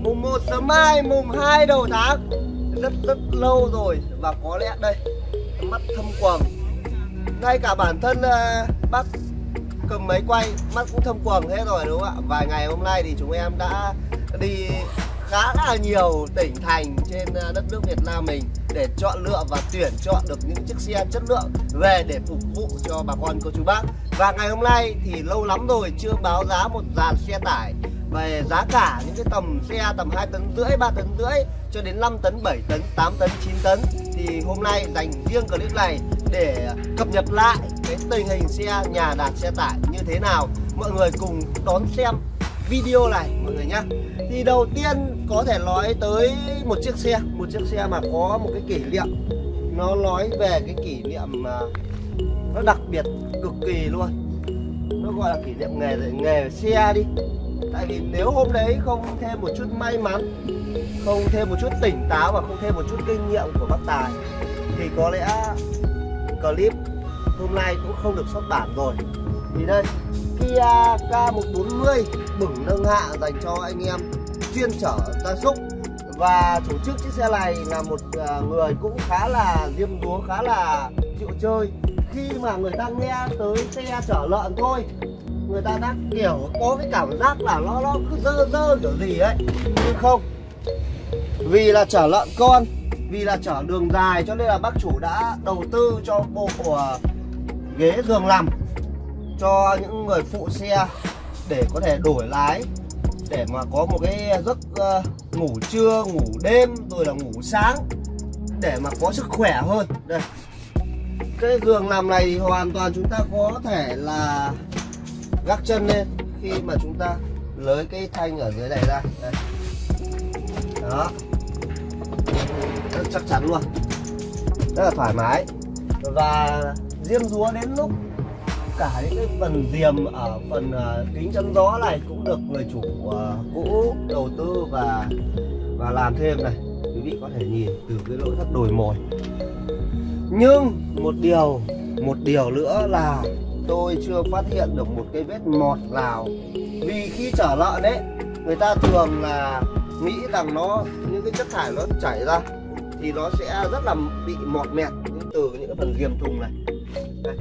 Mùng 1 sớm mai, mùng 2 đầu tháng. Rất lâu rồi. Và có lẽ đây, mắt thâm quầng. Ngay cả bản thân bác cầm máy quay, mắt cũng thâm quầng hết rồi đúng không ạ? Vài ngày hôm nay thì chúng em đã đi khá là nhiều tỉnh thành trên đất nước Việt Nam mình để chọn lựa và tuyển chọn được những chiếc xe chất lượng về để phục vụ cho bà con cô chú bác. Và ngày hôm nay thì lâu lắm rồi chưa báo giá một dàn xe tải về giá cả những cái tầm xe tầm 2 tấn rưỡi, 3 tấn rưỡi cho đến 5 tấn, 7 tấn, 8 tấn, 9 tấn. Thì hôm nay dành riêng clip này để cập nhật lại cái tình hình xe nhà đạt xe tải như thế nào. Mọi người cùng đón xem video này mọi người nhé. Thì đầu tiên có thể nói tới một chiếc xe mà có một cái kỷ niệm. Nó nói về cái kỷ niệm mà nó đặc biệt cực kỳ luôn. Nó gọi là kỷ niệm nghề xe đi. Tại vì nếu hôm đấy không thêm một chút may mắn, không thêm một chút tỉnh táo và không thêm một chút kinh nghiệm của bác Tài thì có lẽ clip hôm nay cũng không được xuất bản rồi. Thì đây, Kia K140 bửng nâng hạ dành cho anh em chuyên chở gia súc. Và chủ chức chiếc xe này là một người cũng khá là diêm dúa, khá là chịu chơi. Khi mà người ta nghe tới xe chở lợn thôi, người ta đã kiểu có cái cảm giác là nó cứ dơ kiểu gì ấy. Nhưng không, vì là chở lợn con, vì là chở đường dài cho nên là bác chủ đã đầu tư cho bộ ghế giường nằm cho những người phụ xe để có thể đổi lái, để mà có một cái giấc ngủ trưa, ngủ đêm rồi là ngủ sáng để mà có sức khỏe hơn. Đây, cái giường nằm này thì hoàn toàn chúng ta có thể là gác chân lên khi mà chúng ta lấy cái thanh ở dưới này ra. Đây. Đó, rất chắc chắn luôn, rất là thoải mái. Và diêm dúa đến lúc cả những cái phần diềm ở phần kính chắn gió này cũng được người chủ cũ đầu tư và làm thêm này. Quý vị có thể nhìn từ cái lỗ thất đồi mồi. Nhưng một điều nữa là tôi chưa phát hiện được một cái vết mọt nào. Vì khi chở lợn đấy, người ta thường là nghĩ rằng những cái chất thải nó chảy ra thì nó sẽ rất là bị mọt mẹt từ những cái phần diềm thùng này. Đây.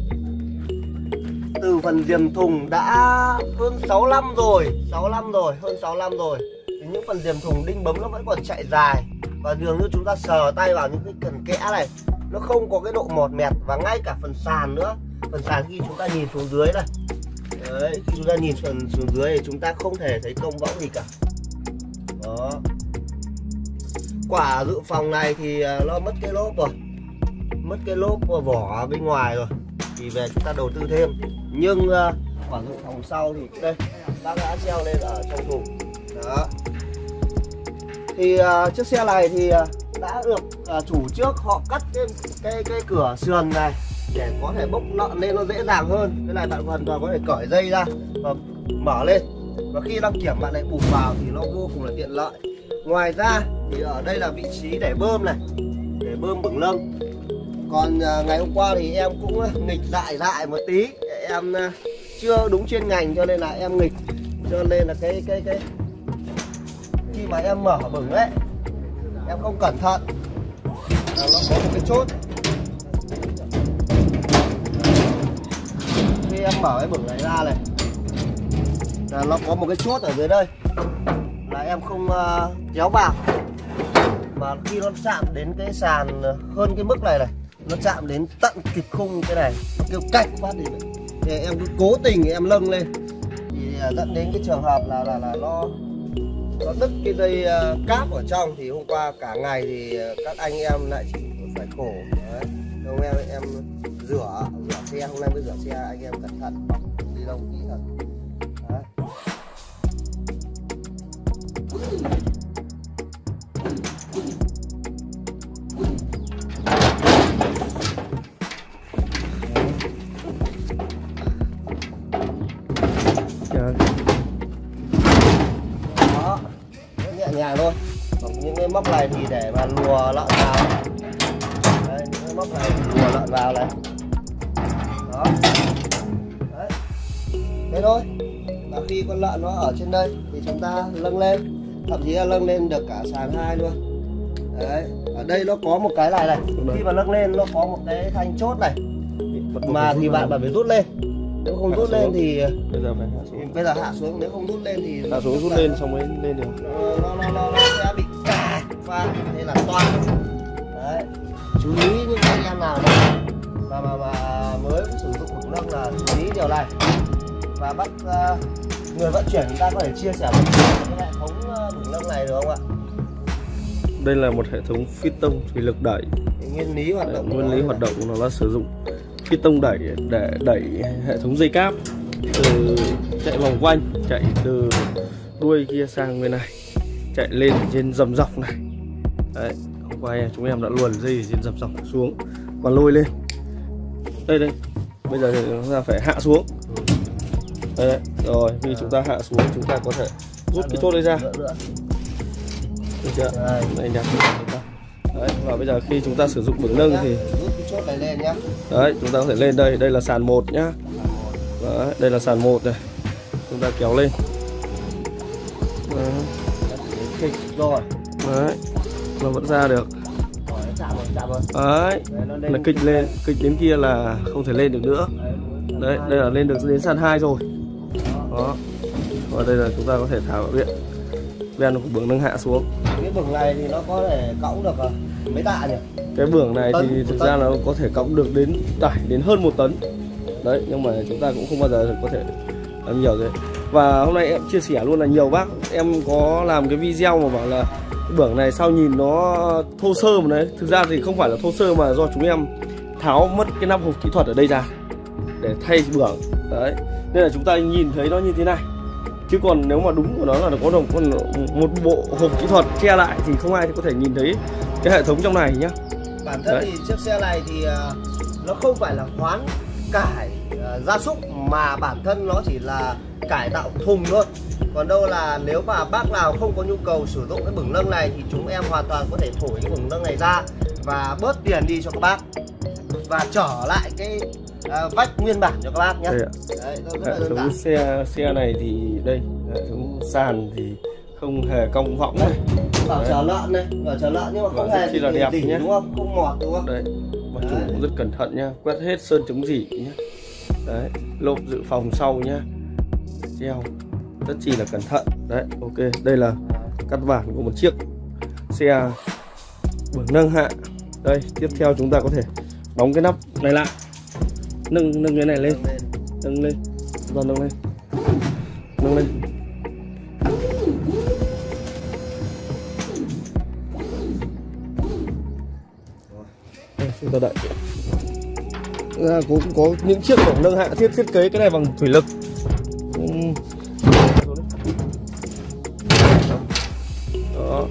Từ phần diềm thùng đã hơn 6 năm rồi, hơn 6 năm rồi. Thì những phần diềm thùng đinh bấm nó vẫn còn chạy dài. Và dường như chúng ta sờ tay vào những cái cần kẽ này, nó không có cái độ mọt mẹt. Và ngay cả phần sàn nữa, phần sàn khi chúng ta nhìn xuống dưới này, đấy, khi chúng ta nhìn xuống dưới thì chúng ta không thể thấy cong võng gì cả. Đó. Quả dự phòng này thì nó mất cái lốp rồi, mất cái lốp vỏ bên ngoài rồi, thì về chúng ta đầu tư thêm. Nhưng quả dự phòng sau thì đây, bác đã treo lên ở trong thùng. Đó. Thì chiếc xe này thì đã được chủ trước họ cắt cái cửa sườn này để có thể bốc lợn lên nó dễ dàng hơn. Cái này bạn hoàn toàn có thể cởi dây ra và mở lên, và khi đăng kiểm bạn lại bù vào thì nó vô cùng là tiện lợi. Ngoài ra thì ở đây là vị trí để bơm này, để bơm bửng lông. Còn ngày hôm qua thì em cũng nghịch dại một tí, em chưa đúng chuyên ngành cho nên là em nghịch, cho nên là cái khi mà em mở bửng ấy, em không cẩn thận là nó có một cái chốt. Khi em mở cái bửng này ra này là nó có một cái chốt ở dưới đây, là em không kéo vào, mà khi nó chạm đến cái sàn hơn cái mức này này, nó chạm đến tận kịch khung cái này, nó kêu cạch phát đi này. Thì em cứ cố tình em nâng lên thì dẫn đến cái trường hợp là nó đứt cái dây cáp ở trong. Thì hôm qua cả ngày thì các anh em lại chỉ phải khổ. Đấy. Hôm em rửa xe, hôm nay mới rửa xe, anh em cẩn thận bọc đi lông kỹ thật. Đấy. Đó, rất nhẹ nhàng thôi. Còn những cái móc này thì để mà lùa lợn vào. Đây, những cái móc này thì lùa lợn vào này. Đó. Đấy. Thế thôi. Và khi con lợn nó ở trên đây thì chúng ta nâng lên. thậm chí là nâng lên được cả sàn 2 luôn. Đấy, ở đây nó có một cái này khi mà nâng lên nó có một cái thanh chốt này mà thì bạn phải rút lên, nếu không rút lên thì bây giờ phải hạ xuống. Bây giờ hạ xuống, nếu không rút lên thì hạ xuống rút lên xong mới lên được. Nó sẽ bị cà pha, thế là toan. Đấy, chú ý những anh em nào mà mới sử dụng bửng nâng là chú ý điều này. Và bắt người vận chuyển chúng ta có thể chia sẻ với cái hệ thống bửng nâng này được không ạ? Đây là một hệ thống phi tông thủy lực đẩy. Nguyên lý hoạt động của nó là sử dụng phi tông đẩy để đẩy hệ thống dây cáp từ chạy vòng quanh, chạy từ đuôi kia sang bên này, chạy lên trên dầm dọc này. Đấy, hôm qua chúng em đã luồn dây trên dầm dọc xuống và lôi lên. Đây, bây giờ thì chúng ta phải hạ xuống. Đây, rồi khi chúng ta hạ xuống chúng ta có thể rút cái chốt đây ra. Được chưa? Đây nhá. Đấy, và bây giờ khi chúng ta sử dụng bửng nâng thì rút cái chốt này lên nhá. Đấy, chúng ta có thể lên đây, đây là sàn 1 nhá. Đấy, đây là sàn 1 này. Chúng ta kéo lên. Đấy. Rồi. Đấy. Nó vẫn ra được. Đấy, là kịch lên, kịch đến kia là không thể lên được nữa. Đấy, đây là lên được đến sàn 2 rồi. Đó. Và đây là chúng ta có thể tháo điện ven của bửng nâng hạ xuống. Cái bửng này thì nó có thể cõng được mấy tạ nhỉ? Cái bửng này thì thực ra là nó có thể cõng được đến tải đến hơn 1 tấn. Đấy, nhưng mà chúng ta cũng không bao giờ có thể làm nhiều thế. Và hôm nay em chia sẻ luôn là nhiều bác em có làm cái video mà bảo là cái bửng này sao nhìn nó thô sơ mà đấy. Thực ra thì không phải là thô sơ mà do chúng em tháo mất cái nắp hộp kỹ thuật ở đây ra để thay bửng. Đấy, nên là chúng ta nhìn thấy nó như thế này. Chứ còn nếu mà đúng của nó là có một bộ hộp kỹ thuật che lại thì không ai có thể nhìn thấy cái hệ thống trong này nhá. Bản thân thì chiếc xe này thì nó không phải là hoán cải gia súc mà bản thân nó chỉ là cải tạo thùng thôi. Còn đâu là nếu mà bác nào không có nhu cầu sử dụng cái bửng nâng này thì chúng em hoàn toàn có thể thổi cái bửng nâng này ra và bớt tiền đi cho các bác và trở lại cái vách nguyên bản cho các bác nhé. Đấy, hệ thống xe này thì đây, hệ thống sàn thì không hề cong võng này. Bảo chờ lợn này, bảo chờ lợn nhưng mà không hề là đẹp nhé, đúng không? Không mọt đúng không? Đấy, và chủ cũng rất cẩn thận nhá, quét hết sơn chống rỉ nhá. Đấy, lốp dự phòng sau nhá, treo rất chỉ là cẩn thận. Đấy, ok, đây là căn bản của một chiếc xe bửng nâng hạ. Đây, tiếp theo chúng ta có thể đóng cái nắp này lại, nâng cái này lên, nâng lên, nâng lên. Đây, chúng ta đợi. Cũng có những chiếc bửng nâng hạ thiết kế cái này bằng thủy lực. Đó.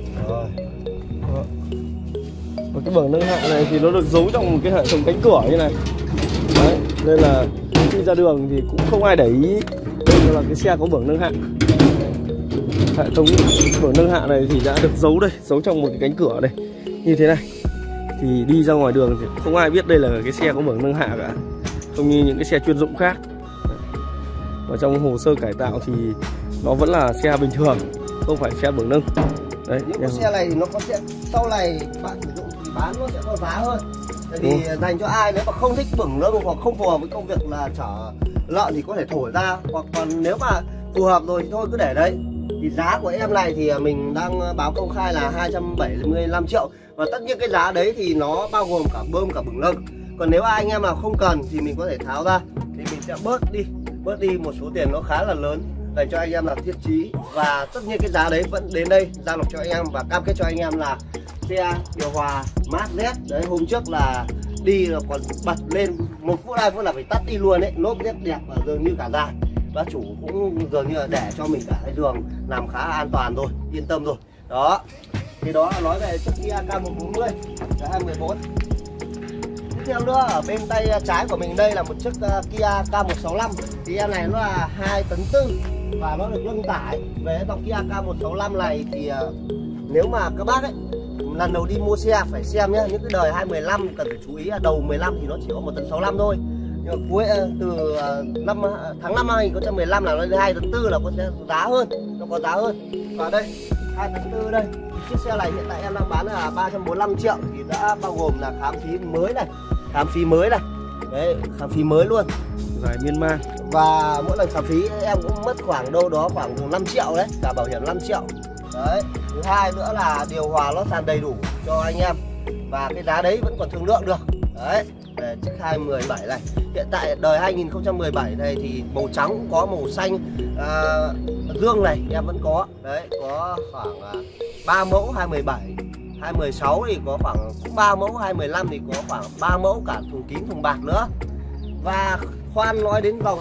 Và cái bửng nâng hạ này thì nó được giấu trong một cái hệ thống cánh cửa như này. Đấy, nên là khi ra đường thì cũng không ai để ý đây là cái xe có bửng nâng hạ. Hệ thống bửng nâng hạ này thì đã được giấu đây, giấu trong một cái cánh cửa đây như thế này. Thì đi ra ngoài đường thì không ai biết đây là cái xe có bửng nâng hạ cả, không như những cái xe chuyên dụng khác. Và trong hồ sơ cải tạo thì nó vẫn là xe bình thường, không phải xe bửng nâng. Đấy, những cái xe này thì nó có sẽ sau này bạn sử dụng thì bán nó sẽ có giá hơn. Tại vì dành cho ai nếu mà không thích bửng nâng hoặc không phù hợp với công việc là chở lợn thì có thể thổi ra, hoặc còn nếu mà phù hợp rồi thì thôi cứ để đấy. Thì giá của em này thì mình đang báo công khai là 275 triệu. Và tất nhiên cái giá đấy thì nó bao gồm cả bơm cả bửng nâng. Còn nếu anh em nào không cần thì mình có thể tháo ra, thì mình sẽ bớt đi một số tiền nó khá là lớn dành cho anh em làm thiết trí. Và tất nhiên cái giá đấy vẫn đến đây giao nộp cho anh em và cam kết cho anh em là xe điều hòa mát rét. Đấy, hôm trước là đi là còn bật lên 1 phút 2 phút là phải tắt đi luôn đấy, lốp rất đẹp và dường như cả dài. Bác chủ cũng dường như là để cho mình cả cái đường làm khá an toàn rồi, yên tâm rồi. Đó, thì đó là nói về chiếc Kia K140 2014. Tiếp theo nữa ở bên tay trái của mình đây là một chiếc Kia K165. Thì em này nó là 2,4 tấn và nó được nâng tải. Về dòng Kia K165 này thì nếu mà các bác ấy lần đầu đi mua xe phải xem nhé, những cái đời 2015 cần phải chú ý là đầu 15 thì nó chỉ có 1,65 tấn thôi. Nhưng mà cuối từ tháng 5 2015 là nó lên 2,4 tấn là có giá hơn, nó có giá hơn. Và đây 2,4 tấn đây. Chiếc xe này hiện tại em đang bán là 345 triệu thì đã bao gồm là khám phí mới này, khám phí mới này, đấy, khám phí mới luôn, Dài miên man. và mỗi lần khám phí em cũng mất khoảng đâu đó khoảng 5 triệu đấy, cả bảo hiểm 5 triệu đấy. Thứ hai nữa là điều hòa lót sàn đầy đủ cho anh em, và cái giá đấy vẫn còn thương lượng được đấy. Chiếc 217 này hiện tại đời 2017 này thì màu trắng cũng có, màu xanh dương này em vẫn có đấy, có khoảng 3 mẫu 217, 216 thì có khoảng 3 mẫu, 215 thì có khoảng 3 mẫu cả thùng kín thùng bạc nữa. Và khoan nói đến dòng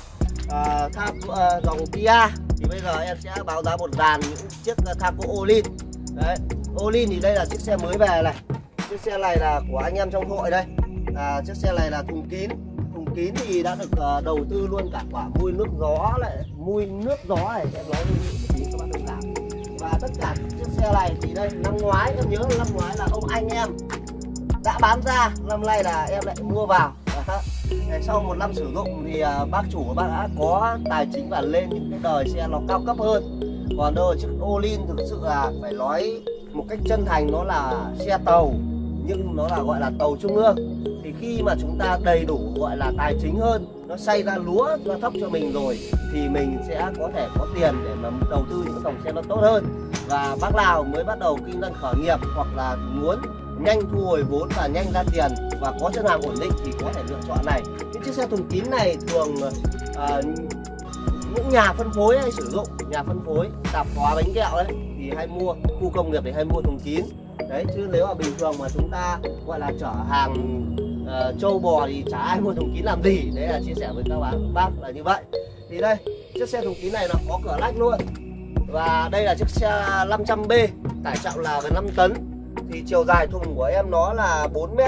dòng Kia thì bây giờ em sẽ báo giá một dàn những chiếc Thaco Olin đấy. Olin thì đây là chiếc xe mới về này, chiếc xe này là của anh em trong hội đây. Chiếc xe này là thùng kín thì đã được đầu tư luôn cả quả mui nước gió này, em nói một tí các bạn thông cảm. Và tất cả chiếc xe này thì đây, năm ngoái em nhớ là năm ngoái là ông anh em đã bán ra, năm nay là em lại mua vào. Sau một năm sử dụng thì bác chủ của bác đã có tài chính và lên những cái đời xe nó cao cấp hơn. Còn đâu chiếc Olin thực sự là phải nói một cách chân thành, nó là xe tàu nhưng nó là gọi là tàu trung ương. Thì khi mà chúng ta đầy đủ gọi là tài chính hơn, nó xay ra lúa ra thóc cho mình rồi thì mình sẽ có thể có tiền để mà đầu tư những dòng xe nó tốt hơn. Và bác nào mới bắt đầu kinh doanh khởi nghiệp hoặc là muốn nhanh thu hồi vốn và nhanh ra tiền và có chân hàng ổn định thì có thể lựa chọn này. Những chiếc xe thùng kín này thường những nhà phân phối hay sử dụng, nhà phân phối tạp hóa bánh kẹo đấy thì hay mua, khu công nghiệp thì hay mua thùng kín đấy, chứ nếu mà bình thường mà chúng ta gọi là chở hàng trâu bò thì chả ai mua thùng kín làm gì. Đấy là chia sẻ với các bác là như vậy. Thì đây, chiếc xe thùng kín này nó có cửa lách luôn. Và đây là chiếc xe 500B, tải trọng là gần 5 tấn. Thì chiều dài thùng của em nó là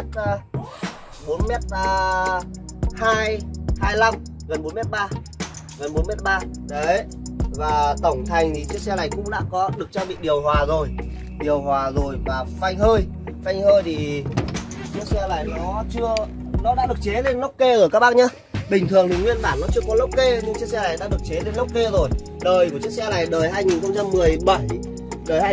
4m25, gần 4m3, gần 4m3 đấy. Và tổng thành thì chiếc xe này cũng đã có được trang bị điều hòa rồi và phanh hơi thì chiếc xe này nó đã được chế lên lốc kê rồi các bác nhá. Bình thường thì nguyên bản nó chưa có lốc kê, nhưng chiếc xe này đã được chế lên lốc kê rồi. Đời của chiếc xe này đời 2017, đời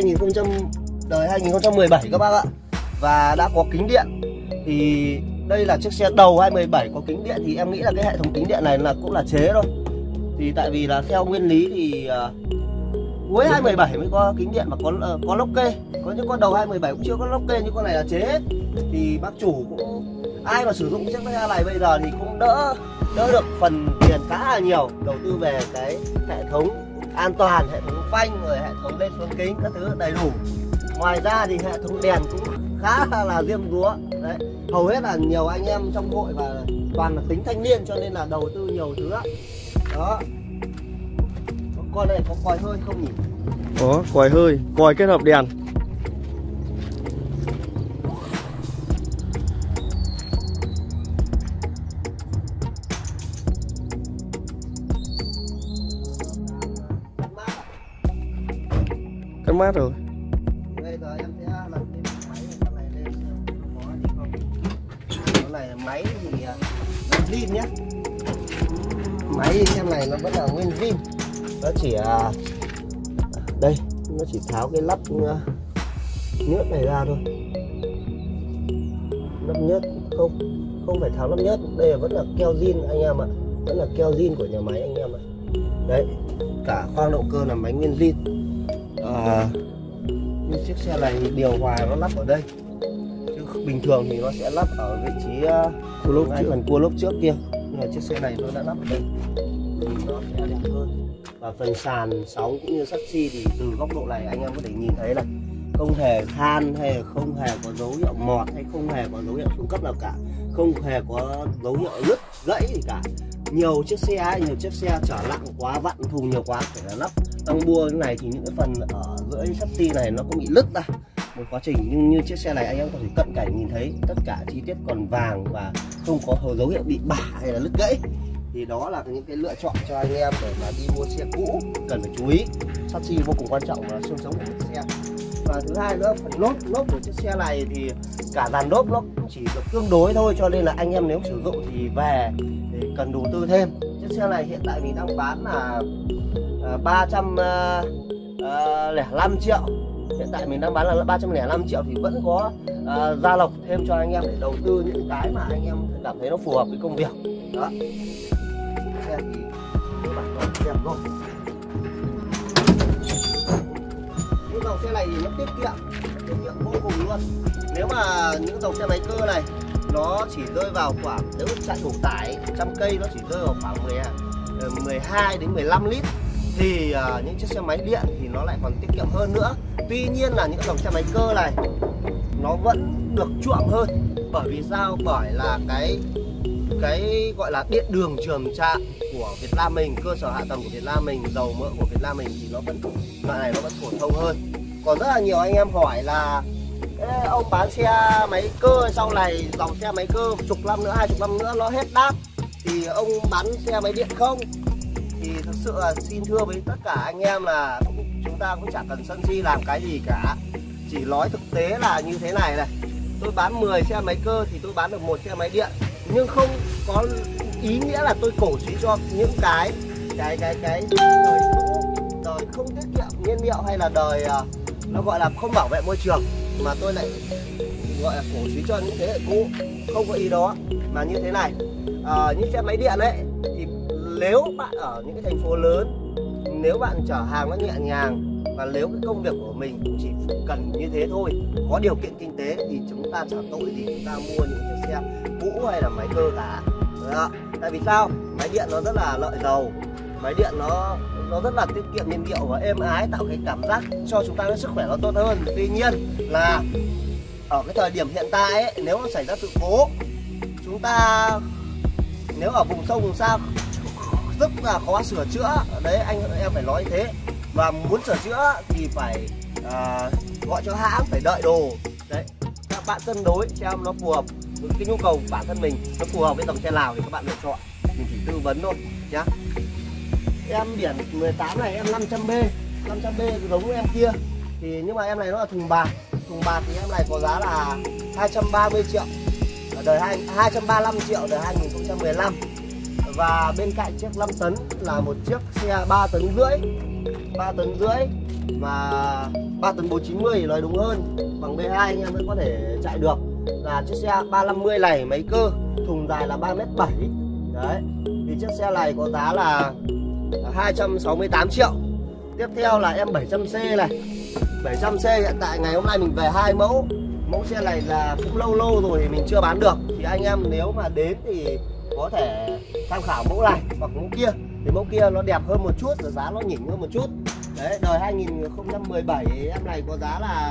2017 các bác ạ. Và đã có kính điện. Thì đây là chiếc xe đầu 2017 có kính điện, thì em nghĩ là cái hệ thống kính điện này là cũng là chế thôi. Thì tại vì là theo nguyên lý thì cuối 2017 mới có kính điện mà có lốc kê. Có những con đầu 2017 cũng chưa có lốc kê, nhưng con này là chế hết. Thì bác chủ cũng, ai mà sử dụng chiếc xe này bây giờ thì cũng đỡ được phần tiền khá là nhiều. Đầu tư về cái hệ thống an toàn, hệ thống phanh, rồi hệ thống lên xuống kính các thứ đầy đủ. Ngoài ra thì hệ thống đèn cũng khá là diêm dúa đấy. Hầu hết là nhiều anh em trong hội và toàn là tính thanh niên cho nên là đầu tư nhiều thứ lắm. Đó. Con này có còi hơi không nhỉ? Có còi hơi, còi kết hợp đèn. Cắt mát rồi. Bây giờ em sẽ lật cái máy này lên có gì không? Cái này máy thì zin nhé. Máy em này nó vẫn là nguyên zin. Nó chỉ đây, nó chỉ tháo cái lắp nhớt này ra thôi. Lắp nhớt không phải tháo lắp nhớt, đây là vẫn là keo zin anh em ạ. Vẫn là keo zin của nhà máy anh em ạ. Đấy, cả khoang động cơ là máy nguyên zin. Nhưng chiếc xe này điều hòa nó lắp ở đây, chứ bình thường thì nó sẽ lắp ở vị trí phần cua lốp trước kia. Nhưng mà chiếc xe này nó đã lắp ở đây thì nó sẽ đẹp hơn. Và phần sàn sóng cũng như sắt xi thì từ góc độ này anh em có thể nhìn thấy là không hề than hay không hề có dấu hiệu mọt hay không hề có dấu hiệu xuống cấp nào cả, không hề có dấu hiệu nứt gãy gì cả. Nhiều chiếc xe chở nặng quá, vặn thùng nhiều quá phải là lắp tăng bua như này thì những cái phần ở dưới sắt xi này nó cũng bị lứt ra một quá trình. Nhưng như chiếc xe này anh em có thể cận cảnh nhìn thấy tất cả chi tiết còn vàng và không có dấu hiệu bị bả hay là lứt gãy. Thì đó là những cái lựa chọn cho anh em để mà đi mua xe cũ cần phải chú ý. Sắt xi vô cùng quan trọng là xương sống của chiếc xe. Và thứ hai nữa, phần lốp của chiếc xe này thì cả dàn lốp nó cũng chỉ được tương đối thôi, cho nên là anh em nếu sử dụng thì về thì cần đầu tư thêm. Chiếc xe này hiện tại mình đang bán là 305 triệu. Hiện tại mình đang bán là 305 triệu thì vẫn có gia lộc thêm cho anh em để đầu tư những cái mà anh em cảm thấy nó phù hợp với công việc. Đó. Xe thì các bạn có đẹp rồi. Những dòng xe này thì nó tiết kiệm vô cùng luôn. Nếu mà những dòng xe máy cơ này nó chỉ rơi vào khoảng, nếu chạy đủ tải 100 cây nó chỉ rơi vào khoảng 12 đến 15 lít thì những chiếc xe máy điện thì nó lại còn tiết kiệm hơn nữa. Tuy nhiên là những dòng xe máy cơ này nó vẫn được chuộng hơn. Bởi vì sao? Bởi là cái gọi là điện đường trường trạm của Việt Nam mình, cơ sở hạ tầng của Việt Nam mình, dầu mỡ của Việt Nam mình thì nó vẫn, loại này nó vẫn phổ thông hơn. Còn rất là nhiều anh em hỏi là ông bán xe máy cơ sau này dòng xe máy cơ 10 năm nữa, 20 năm nữa nó hết đát thì ông bán xe máy điện không? Thì thực sự là xin thưa với tất cả anh em là chúng ta cũng chẳng cần sân si làm cái gì cả. Chỉ nói thực tế là như thế này này. Tôi bán 10 xe máy cơ thì tôi bán được 1 xe máy điện. Nhưng không có ý nghĩa là tôi cổ suý cho những cái đời cũ, đời không tiết kiệm nhiên liệu hay là đời nó gọi là không bảo vệ môi trường, mà tôi lại gọi là cổ suý cho những thế hệ cũ. Không có ý đó. Mà như thế này, những xe máy điện ấy thì nếu bạn ở những cái thành phố lớn, nếu bạn chở hàng nó nhẹ nhàng và nếu cái công việc của mình cũng chỉ cần như thế thôi, có điều kiện kinh tế thì chúng ta chả tội gì chúng ta mua những chiếc xe cũ hay là máy cơ cả. Đó. Tại vì sao? Máy điện nó rất là lợi dầu, máy điện nó rất là tiết kiệm nhiên liệu và êm ái, tạo cái cảm giác cho chúng ta cái sức khỏe nó tốt hơn. Tuy nhiên là ở cái thời điểm hiện tại ấy, nếu nó xảy ra sự cố, chúng ta nếu ở vùng sâu vùng xa rất là khó sửa chữa đấy, anh em phải nói như thế. Và muốn sửa chữa thì phải gọi cho hãng, phải đợi đồ đấy. Các bạn cân đối xem nó phù hợp với cái nhu cầu của bản thân mình, nó phù hợp với dòng xe nào thì các bạn lựa chọn. Mình chỉ tư vấn thôi nhá. Em biển 18 này em 500B giống em kia thì, nhưng mà em này nó là thùng bạc thì em này có giá là 230 triệu đời 235 triệu đời 2015. Và bên cạnh chiếc 5 tấn là một chiếc xe 3 tấn rưỡi và 3 tấn 490 nói đúng hơn, bằng B2 anh em vẫn có thể chạy được, là chiếc xe 350 này máy cơ, thùng dài là 3m7 đấy. Thì chiếc xe này có giá là 268 triệu. Tiếp theo là em 700C này. 700C hiện tại ngày hôm nay mình về 2 mẫu. Mẫu xe này là cũng lâu rồi thì mình chưa bán được. Thì anh em nếu mà đến thì có thể tham khảo mẫu này hoặc mẫu kia. Thì mẫu kia nó đẹp hơn một chút, rồi giá nó nhỉnh hơn một chút. Đấy, đời 2017 em này có giá là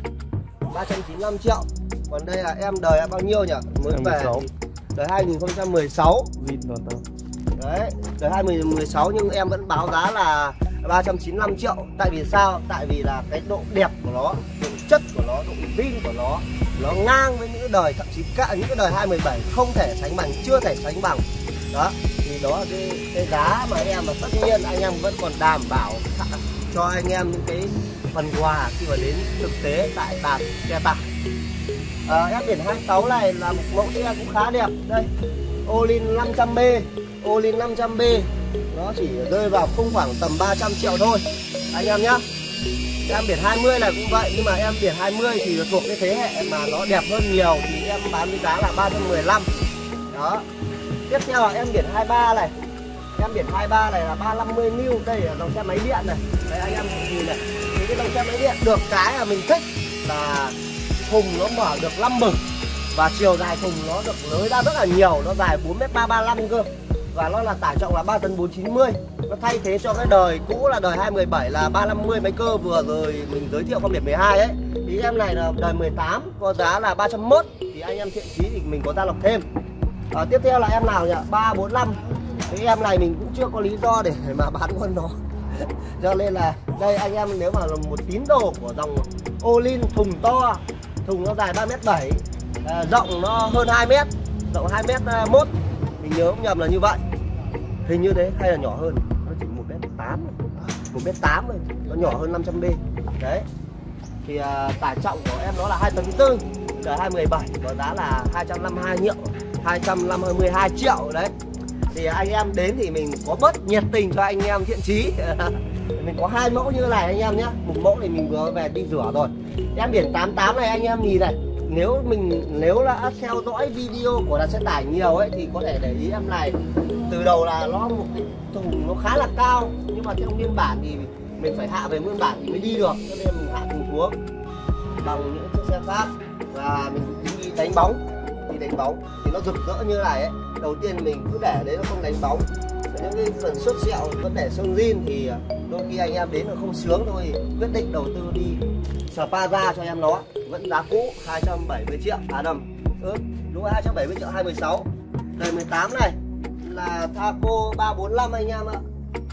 395 triệu. Còn đây là em đời bao nhiêu nhỉ? Mới về đời 2016. Đấy, đời 2016 nhưng em vẫn báo giá là 395 triệu. Tại vì sao? Tại vì là cái độ đẹp của nó, độ chất của nó, độ zin của nó ngang với những cái đời, thậm chí cả những cái đời 2017 không thể sánh bằng, chưa thể sánh bằng. Đó, thì đó là cái giá mà em, và tất nhiên anh em vẫn còn đảm bảo cho anh em những cái phần quà khi mà đến thực tế tại tạp xe tải. Em biển 26 này là một mẫu xe cũng khá đẹp. Đây, Olin 500B nó chỉ rơi vào không khoảng tầm 300 triệu thôi anh em nhá. Em biển 20 này cũng vậy, nhưng mà em biển 20 thì thuộc cái thế hệ mà nó đẹp hơn nhiều thì em bán với giá là 315. Đó. Tiếp theo là em biển 23 này. Em biển 23 này là 350 New. Đây là dòng xe máy điện này. Đây anh em nhìn này. Thì cái dòng xe máy điện được cái là mình thích là thùng nó mở được 5 bửng và chiều dài thùng nó được nới ra rất là nhiều, nó dài 4m335 cơ. Và nó là tải trọng là 3 tấn 490. Nó thay thế cho cái đời cũ là đời 2017 là 350 máy cơ vừa rồi mình giới thiệu con biển 12 ấy. Thì em này là đời 18 có giá là 301. Thì anh em thiện chí thì mình có gia lộc thêm. Tiếp theo là em nào nhỉ? 345. Cái em này mình cũng chưa có lý do để mà bán luôn nó. Cho nên là đây anh em nếu mà là một tín đồ của dòng Olin thùng to, thùng nó dài 3m7, rộng nó hơn 2m, rộng 2m1. Mình nhớ không nhầm là như vậy. Hình như thế hay là nhỏ hơn, nó chỉ 1m8 thôi, nó nhỏ hơn 500B. Đấy. Thì tải trọng của em nó là 2 tấn 4, đời 2017 có giá là 252 triệu đấy. Thì anh em đến thì mình có bớt nhiệt tình cho anh em thiện chí. Mình có 2 mẫu như này anh em nhé. Một mẫu thì mình vừa về đi rửa rồi. Em biển 88 này anh em nhìn này, nếu đã theo dõi video của đặt xe tải nhiều ấy thì có thể để ý em này. Từ đầu là nó một cái thùng nó khá là cao, nhưng mà theo nguyên bản thì mình phải hạ về nguyên bản thì mới đi được, cho nên mình hạ thùng xuống bằng những chiếc xe khác. Và mình đi đánh bóng thì nó rực rỡ như này ấy. Đầu tiên mình cứ để đấy nó không đánh bóng. Những cái phần xước sẹo vẫn để sơn zin thì đôi khi anh em đến là không sướng thôi, quyết định đầu tư đi Spa ra cho em nó vẫn giá cũ 270 triệu đúng rồi, 270 triệu 216. Đời 18 này là Thaco 345 anh em ạ.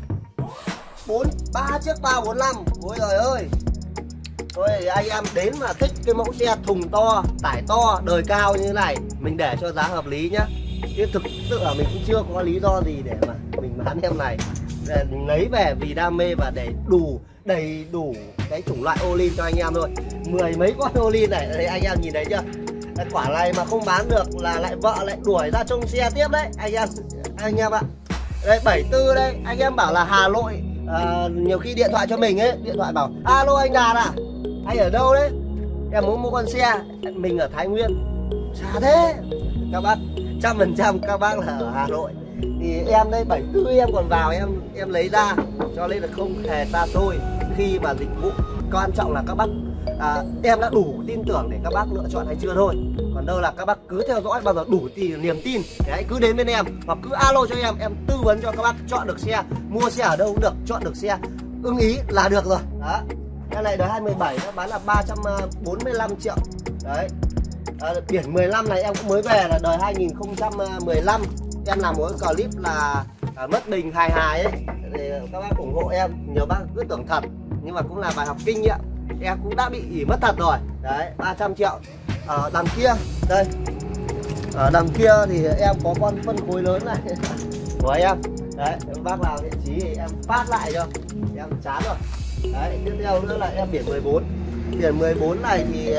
3 chiếc 345. Ôi trời ơi. Thôi anh em đến mà thích cái mẫu xe thùng to, tải to, đời cao như thế này, mình để cho giá hợp lý nhá. Chứ thực sự là mình cũng chưa có lý do gì để mà mình bán em này, để lấy về vì đam mê và để đầy đủ cái chủng loại ô lin cho anh em thôi. 10 mấy con ô lin này, đây anh em nhìn thấy chưa? Quả này mà không bán được là lại vợ lại đuổi ra trông xe tiếp đấy anh em ạ. Đây 74 đây, anh em bảo là Hà Nội, nhiều khi điện thoại cho mình ấy, điện thoại bảo alo anh Đạt à, anh ở đâu đấy, em muốn mua con xe, mình ở Thái Nguyên. Xa thế các bác, 100% các bác là ở Hà Nội. Thì em đây 74 em còn vào em lấy ra, cho nên là không hề xa xôi khi mà dịch vụ. Quan trọng là các bác em đã đủ tin tưởng để các bác lựa chọn hay chưa thôi. Còn đâu là các bác cứ theo dõi, bao giờ đủ niềm tin để hãy cứ đến bên em, hoặc cứ alo cho em tư vấn cho các bác chọn được xe, mua xe ở đâu cũng được, chọn được xe ưng ý là được rồi. Đó, cái này đời 2017 nó bán là 345 triệu đấy. Biển 15 này em cũng mới về là đời 2015. Em làm một cái clip là mất bình hài ấy, để các bác ủng hộ em. Nhiều bác cứ tưởng thật nhưng mà cũng là bài học kinh nghiệm. Em cũng đã bị mất thật rồi. Đấy, 300 triệu. Ở đằng kia, đây. Ở đằng kia thì em có con phân khối lớn này của em. Đấy, bác nào vị trí thì em phát lại cho. Em chán rồi. Đấy, tiếp theo nữa là em biển 14. Biển 14 này thì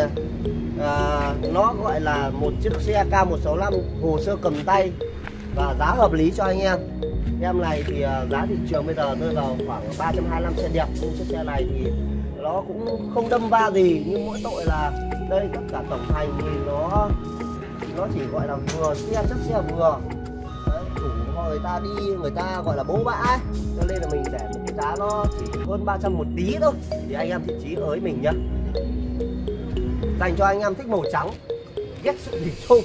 nó gọi là một chiếc xe K165 hồ sơ cầm tay và giá hợp lý cho anh em. Em này thì giá thị trường bây giờ rơi vào khoảng 325 xe đẹp. Nhưng chiếc xe này thì nó cũng không đâm va gì, nhưng mỗi tội là đây tất cả tổng thành thì nó chỉ gọi là vừa xe, chiếc xe vừa. Đấy, chủ người ta đi, người ta gọi là bố bã ấy. Cho nên là mình để một cái giá nó chỉ hơn 300 một tí thôi, thì anh em thiện chí ới mình nhá. Dành cho anh em thích màu trắng, ghét sự đỉnh chung.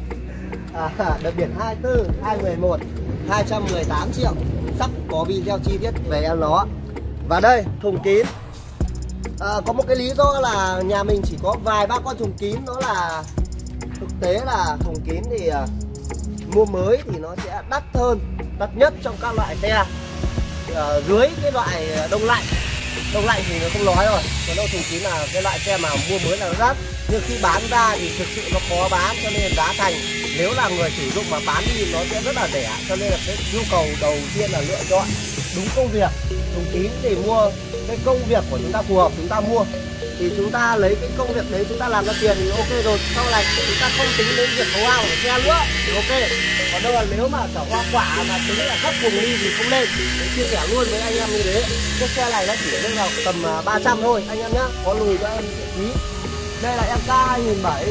Đợt biển 24, 211, 218 triệu. Sắp có video chi tiết về em nó. Và đây, thùng kín. Có một cái lý do là nhà mình chỉ có vài ba con thùng kín. Đó là thực tế là thùng kín thì mua mới thì nó sẽ đắt hơn, đắt nhất trong các loại xe. Dưới cái loại đông lạnh thì nó không nói rồi. Còn đâu thùng kín là cái loại xe mà mua mới là nó đắt, nhưng khi bán ra thì thực sự nó khó bán, cho nên giá thành nếu là người sử dụng mà bán đi nó sẽ rất là rẻ. Cho nên là cái nhu cầu đầu tiên là lựa chọn đúng công việc. Thùng kín thì mua cái công việc của chúng ta phù hợp chúng ta mua, thì chúng ta lấy cái công việc đấy chúng ta làm ra tiền thì ok rồi. Sau này chúng ta không tính đến việc hoa của xe nữa thì ok. Còn đâu là nếu mà cả hoa quả mà tính là thấp cùng đi thì không lên. Để chia sẻ luôn với anh em như thế. Chiếc xe này nó chỉ lên vào tầm 300 thôi anh em nhá. Có lùi cho em ý. Đây là em K2007.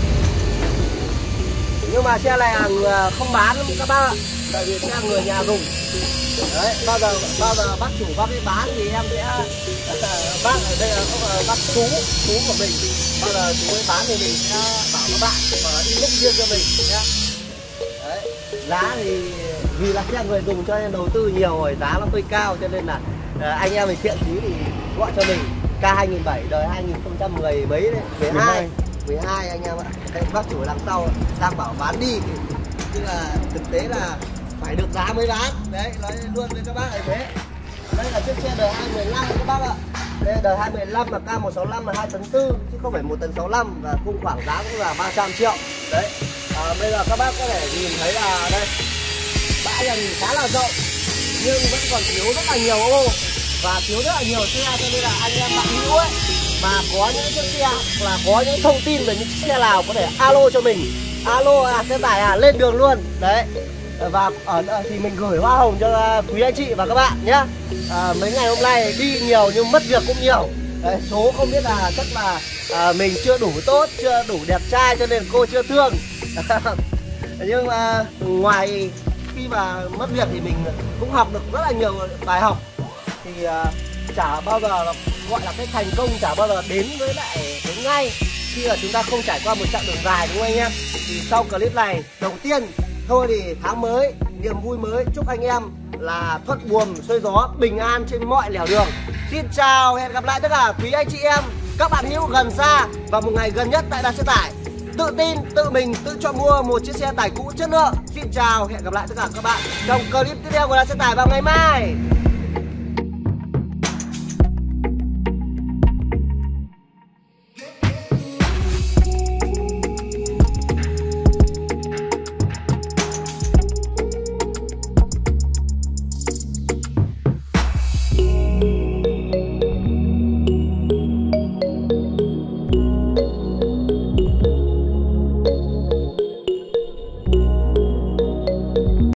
Nhưng mà xe này hàng không bán các bác ạ, tại vì xe người nhà dùng. Đấy, bao giờ bác chủ bác ấy bán thì em sẽ bác ở đây là bác chú của mình, bao giờ chú ấy bán thì mình sẽ bảo các bạn và inbox riêng cho mình nhé. Đấy, giá thì vì là xe người dùng cho nên đầu tư nhiều rồi, giá nó hơi cao, cho nên là anh em mình thiện chí thì gọi cho mình. K2007 đời 2010 mấy đấy, 12 anh em ạ. Đây, bác chủ đằng sau đang bảo bán đi, chứ là thực tế là phải được giá mới bán. Đấy, nói luôn với các bác là thế. Đây là chiếc xe đời 215 các bác ạ. Đây là đời 215 là K165 là 2 tấn 4 chứ không phải 1 tấn 65, và khung khoảng giá cũng là 300 triệu. Đấy. Bây giờ các bác có thể nhìn thấy là đây bãi nhà nhìn khá là rộng nhưng vẫn còn thiếu rất là nhiều ô và thiếu rất là nhiều xe, cho nên là anh em bạn hữu ấy mà có những chiếc xe là có những thông tin về những chiếc xe nào có thể alo cho mình. Alo xe tải lên đường luôn. Đấy, Và thì mình gửi hoa hồng cho quý anh chị và các bạn nhé. Mấy ngày hôm nay đi nhiều nhưng mất việc cũng nhiều. Đấy, số không biết là chắc là mình chưa đủ tốt, chưa đủ đẹp trai cho nên cô chưa thương. Nhưng mà ngoài khi mà mất việc thì mình cũng học được rất là nhiều bài học. Thì chả bao giờ gọi là cái thành công chả bao giờ đến với lại đến ngay khi là chúng ta không trải qua một chặng đường dài, đúng không anh em? Thì sau clip này đầu tiên thôi thì tháng mới, niềm vui mới, chúc anh em là thuận buồm xuôi gió, bình an trên mọi nẻo đường. Xin chào, hẹn gặp lại tất cả quý anh chị em, các bạn hữu gần xa vào một ngày gần nhất tại Đạp Xe Tải. Tự tin, tự mình, tự chọn mua một chiếc xe tải cũ chất lượng. Xin chào, hẹn gặp lại tất cả các bạn trong clip tiếp theo của Đạp Xe Tải vào ngày mai.